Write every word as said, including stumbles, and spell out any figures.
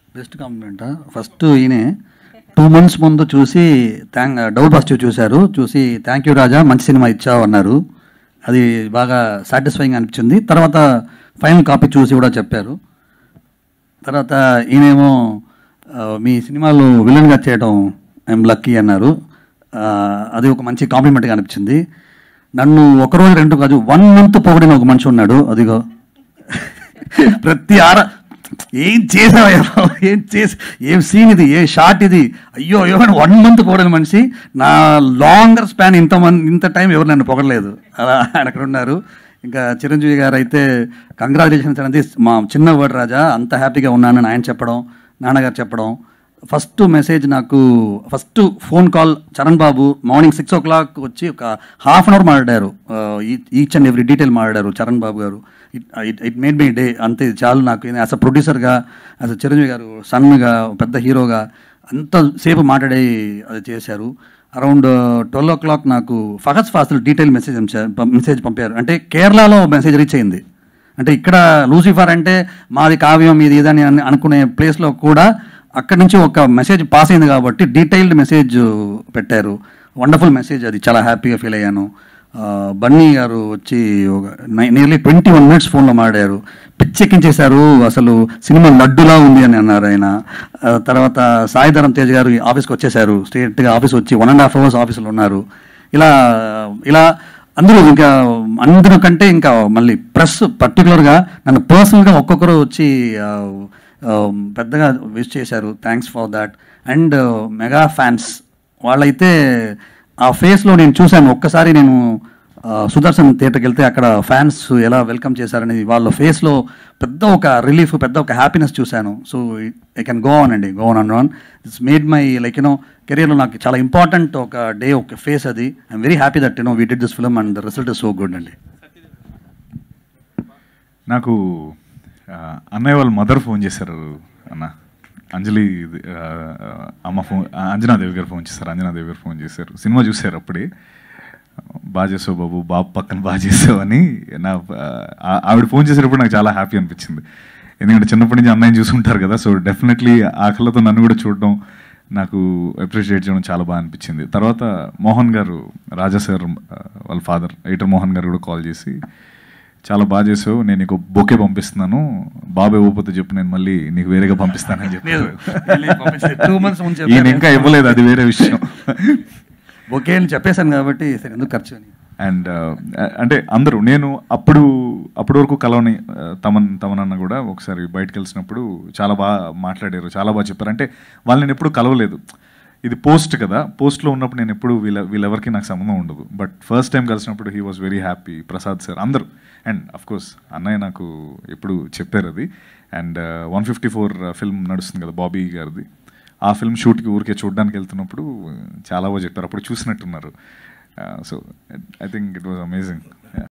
Best compliment first ఈయనే two months ముందు చూసి థ్యాంక్ డబుల్ పాజిటివ్ చూశారు, చూసి థ్యాంక్ యూ రాజా మంచి సినిమా ఇచ్చావు అన్నారు. అది బాగా సాటిస్ఫైయింగ్ అనిపించింది. తర్వాత ఫైనల్ కాపీ చూసి కూడా చెప్పారు. తర్వాత ఈయనేమో మీ సినిమాలో విలన్గా చేయడం ఐఎమ్ లక్కీ అన్నారు. అది ఒక మంచి కాంప్లిమెంట్గా అనిపించింది. నన్ను ఒకరోజు రెండు కాదు వన్ మంత్ పొగిడిన ఒక మనిషి ఉన్నాడు. అదిగో ప్రతి ఆర ఏం చేసావా, ఏం చేసి ఏం సీన్ ఇది, ఏ షాట్ ఇది, అయ్యో అయ్యో వన్ మంత్ పొగిడిన మనిషి. నా లాంగర్ స్పాన్ ఇంత మంది ఇంత టైం ఎవరు నన్ను పొగడలేదు. అలా ఆయన అక్కడ ఉన్నారు. ఇంకా చిరంజీవి గారు అయితే కంగ్రాచులేషన్స్ అనేది మా చిన్న వర్డ్ రాజా, అంత హ్యాపీగా ఉన్నానని ఆయన చెప్పడం, నాన్నగారు చెప్పడం. ఫస్ట్ మెసేజ్ నాకు first phone call Charan Babu morning six o'clock వచ్చి ఒక హాఫ్ అన్ అవర్ మాట్లాడారు. ఈచ్ అండ్ ఎవ్రీ డీటెయిల్ మాట్లాడారు చరణ్ బాబు గారు. It it made my day. అంతే చాలు నాకు. యాజ్ అ ప్రొడ్యూసర్గా, యాజ్ అ చిరంజీవి గారు సన్గా, పెద్ద హీరోగా అంతసేపు మాట్లాడి అది చేశారు. అరౌండ్ ట్వెల్వ్ ఓ క్లాక్ నాకు Fahadh Faasil detail message message పంపారు. అంటే కేరళలో మెసేజ్ రీచ్ అయింది. అంటే ఇక్కడ లూసిఫర్ అంటే మాది కావ్యం మీది ఇదని అనుకునే ప్లేస్లో కూడా అక్కడి నుంచి ఒక మెసేజ్ పాస్ అయింది కాబట్టి డీటెయిల్డ్ మెసేజ్ పెట్టారు. Wonderful message. అది చాలా హ్యాపీగా ఫీల్ అయ్యాను. బన్నీ గారు వచ్చి ఒక నియర్లీ ట్వంటీ వన్ మినిట్స్ ఫోన్లో మాట్లాడారు. పిచ్చెక్కించేశారు. అసలు సినిమా లడ్డులా ఉంది అని అన్నారు ఆయన. తర్వాత సాయిధరం తేజ్ గారు ఆఫీస్కి వచ్చేసారు. స్ట్రేట్గా ఆఫీస్ వచ్చి వన్ అండ్ హాఫ్ అవర్స్ ఆఫీసులో ఉన్నారు. ఇలా ఇలా అందరూ ఇంకా అందరూ కంటే ఇంకా మళ్ళీ ప్రెస్ పర్టికులర్గా నన్ను పర్సనల్గా ఒక్కొక్కరు వచ్చి పెద్దగా విష్ చేశారు. Thanks for that. And mega fans వాళ్ళైతే ఆ ఫేస్లో నేను చూశాను. ఒక్కసారి నేను సుదర్శన్ థియేటర్కి వెళ్తే అక్కడ ఫ్యాన్స్ ఎలా వెల్కమ్ చేశారనేది వాళ్ళ ఫేస్లో పెద్ద ఒక రిలీఫ్, పెద్ద ఒక హ్యాపీనెస్ చూశాను. So I can go on అండి, go on and on. It's made my like you know కెరియర్లో నాకు చాలా ఇంపార్టెంట్ ఒక డే, ఒక ఫేస్ అది. I'm very happy that you know we did this film and the result is so good అండి. నాకు అన్నయ్య వాళ్ళ మదర్ ఫోన్ చేశారు. అన్న అంజలి అమ్మ ఫోన్, అంజనాదేవి గారు ఫోన్ చేశారు. అంజనాదేవి గారు ఫోన్ చేశారు. సినిమా చూశారు అప్పుడే. బాగా చేసావు బాబు, బాబు పక్కన బాగా చేసావు అని నా ఆవిడ ఫోన్ చేసేటప్పుడు నాకు చాలా హ్యాపీ అనిపించింది. ఎందుకంటే చిన్నప్పటి నుంచి అన్నయ్యని చూసుకుంటారు కదా. సో డెఫినెట్లీ ఆ కళ్ళతో నన్ను కూడా చూడడం, నాకు అప్రిషియేట్ చేయడం చాలా బాగా అనిపించింది. తర్వాత మోహన్ గారు, రాజా సార్ వాళ్ళ ఫాదర్ ఎయిటర్ మోహన్ గారు కూడా కాల్ చేసి చాలా బాగా చేసావు, నేను నీకు బొకే పంపిస్తున్నాను, బాబు ఇవ్వకపోతే చెప్పు నేను మళ్ళీ నీకు వేరేగా పంపిస్తానని చెప్పారు. ఈయన ఇంకా ఇవ్వలేదు, అది వేరే విషయం. బొకే అని చెప్పేశాను కాబట్టి ఎందుకు ఖర్చు అని. అండ్ అంటే అందరూ నేను అప్పుడు అప్పటి వరకు కలవని తమన్ తమనన్న కూడా ఒకసారి బయటకు కలిసినప్పుడు చాలా బాగా మాట్లాడారు, చాలా బాగా చెప్పారు. అంటే వాళ్ళు నేను ఎప్పుడు కలవలేదు. ఇది పోస్ట్ కదా, పోస్ట్లో ఉన్నప్పుడు నేను ఎప్పుడు వీళ్ళ వీళ్ళెవరికి నాకు సంబంధం ఉండదు. బట్ ఫస్ట్ టైం కలిసినప్పుడు he was very happy. Prasad sir అందరూ. అండ్ అఫ్ కోర్స్ అన్నయ్య నాకు ఎప్పుడు చెప్పారు అది. And one fifty four film నడుస్తుంది కదా బాబీ గారిది, ఆ ఫిల్మ్ షూట్కి ఊరికే చూడడానికి వెళ్తున్నప్పుడు చాలా బాగా చెప్పారు. అప్పుడు చూసినట్టున్నారు. So I think it was amazing.